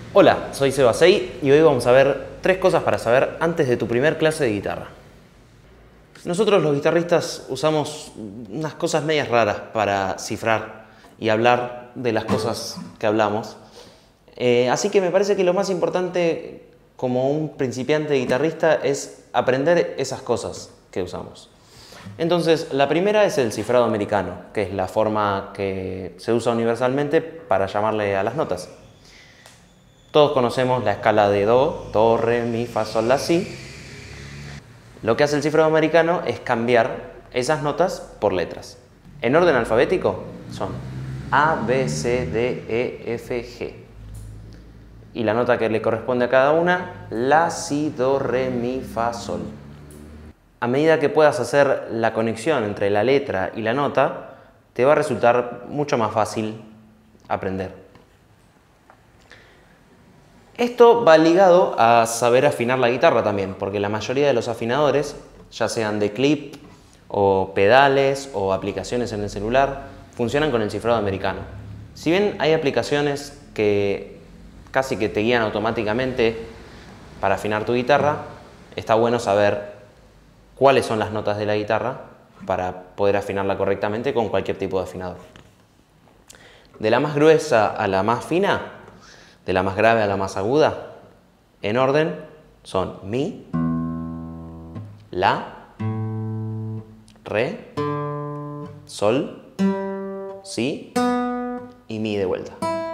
Hola, soy Seba Sey y hoy vamos a ver 3 cosas para saber antes de tu primer clase de guitarra. Nosotros los guitarristas usamos unas cosas medias raras para cifrar y hablar de las cosas que hablamos. Así que me parece que lo más importante como un principiante guitarrista es aprender esas cosas que usamos. Entonces, la primera es el cifrado americano, que es la forma que se usa universalmente para llamarle a las notas. Todos conocemos la escala de do, re, mi, fa, sol, la, si. Lo que hace el cifrado americano es cambiar esas notas por letras. En orden alfabético son A, B, C, D, E, F, G. Y la nota que le corresponde a cada una, la, si, do, re, mi, fa, sol. A medida que puedas hacer la conexión entre la letra y la nota, te va a resultar mucho más fácil aprender. Esto va ligado a saber afinar la guitarra también, porque la mayoría de los afinadores, ya sean de clip o pedales o aplicaciones en el celular, funcionan con el cifrado americano. Si bien hay aplicaciones que casi que te guían automáticamente para afinar tu guitarra, está bueno saber cuáles son las notas de la guitarra para poder afinarla correctamente con cualquier tipo de afinador. De la más gruesa a la más fina, de la más grave a la más aguda, en orden son mi, la, re, sol, si y mi de vuelta.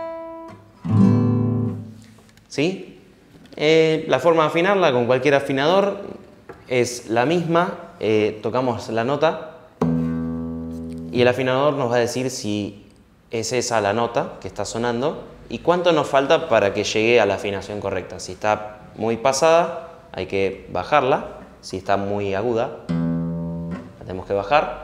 ¿Sí? La forma de afinarla con cualquier afinador es la misma. Tocamos la nota y el afinador nos va a decir si es esa la nota que está sonando y cuánto nos falta para que llegue a la afinación correcta. Si está muy pasada, hay que bajarla. Si está muy aguda, la tenemos que bajar.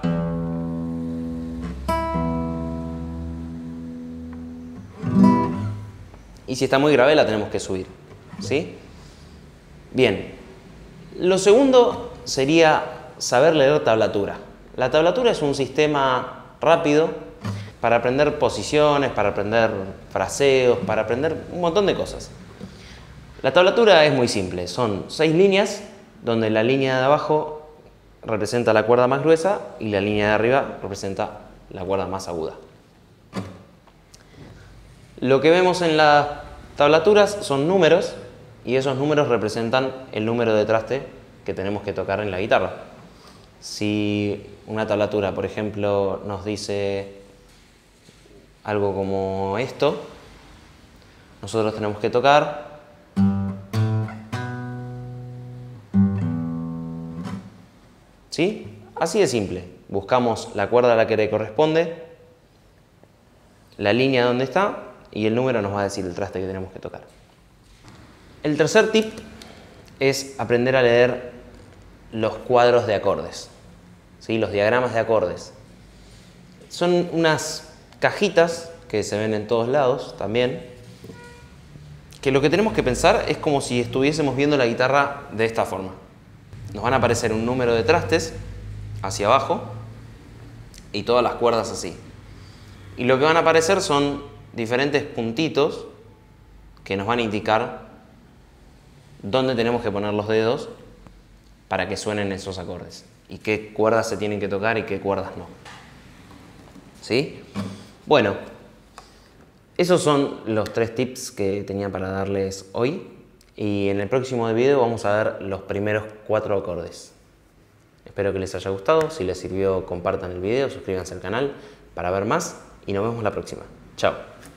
Y si está muy grave, la tenemos que subir. ¿Sí? Bien. Lo segundo sería saber leer tablatura. La tablatura es un sistema rápido para aprender posiciones, para aprender fraseos, para aprender un montón de cosas. La tablatura es muy simple, son 6 líneas, donde la línea de abajo representa la cuerda más gruesa y la línea de arriba representa la cuerda más aguda. Lo que vemos en las tablaturas son números y esos números representan el número de traste que tenemos que tocar en la guitarra. Si una tablatura, por ejemplo, nos dice algo como esto, nosotros tenemos que tocar ¿sí? Así de simple. Buscamos la cuerda a la que le corresponde, la línea donde está y el número nos va a decir el traste que tenemos que tocar. El tercer tip es aprender a leer los cuadros de acordes, ¿sí? Los diagramas de acordes. Son unas cajitas que se ven en todos lados también, que lo que tenemos que pensar es como si estuviésemos viendo la guitarra de esta forma. Nos van a aparecer un número de trastes hacia abajo y todas las cuerdas así. Y lo que van a aparecer son diferentes puntitos que nos van a indicar dónde tenemos que poner los dedos para que suenen esos acordes y qué cuerdas se tienen que tocar y qué cuerdas no. ¿Sí? Bueno, esos son los 3 tips que tenía para darles hoy y en el próximo video vamos a ver los primeros 4 acordes. Espero que les haya gustado, si les sirvió compartan el video, suscríbanse al canal para ver más y nos vemos la próxima. Chao.